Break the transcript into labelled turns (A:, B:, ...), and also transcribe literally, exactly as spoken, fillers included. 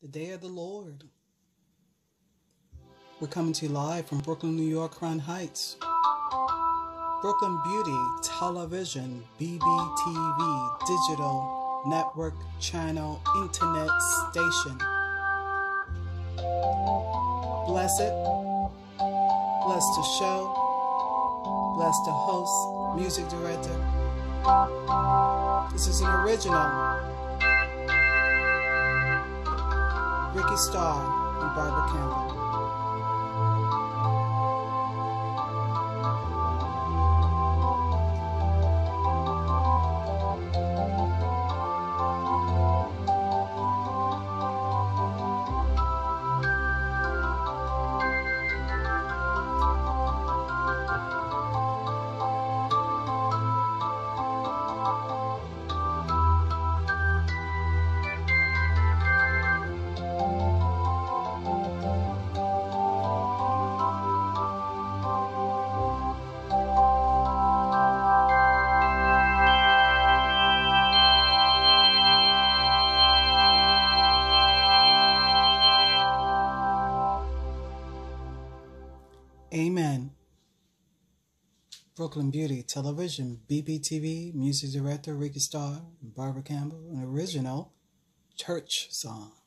A: the day of the Lord. We're coming to you live from Brooklyn, New York, Crown Heights. Brooklyn Beauty Television, B B T V, Digital Network Channel, Internet Station. Bless it. Bless the show. Bless the host, music director. This is an original. RStarr and Barbara Campbell. Amen. Brooklyn Beauty Television, B B T V, music director RStarr and Barbara Campbell, an original church song.